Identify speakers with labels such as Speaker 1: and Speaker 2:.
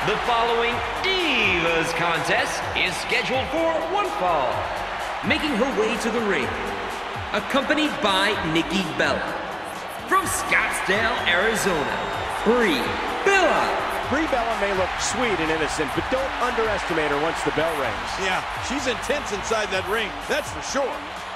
Speaker 1: The following Divas contest is scheduled for one fall. Making her way to the ring, accompanied by Nikki Bella. From Scottsdale, Arizona, Brie Bella.
Speaker 2: Brie Bella may look sweet and innocent, but don't underestimate her once the bell rings.
Speaker 3: Yeah, she's intense inside that ring, that's for sure.